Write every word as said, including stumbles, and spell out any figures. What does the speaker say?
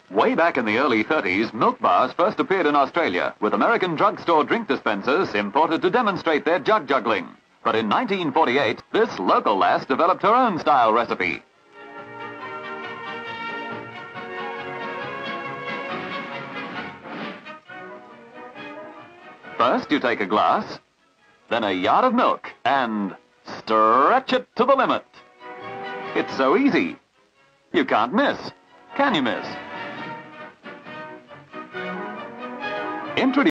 Way back in the early thirties, milk bars first appeared in Australia, with American drugstore drink dispensers imported to demonstrate their jug juggling. But in nineteen forty-eight, this local lass developed her own style recipe. First, you take a glass, then a yard of milk, and stretch it to the limit. It's so easy. You can't miss. Can you miss? Introduce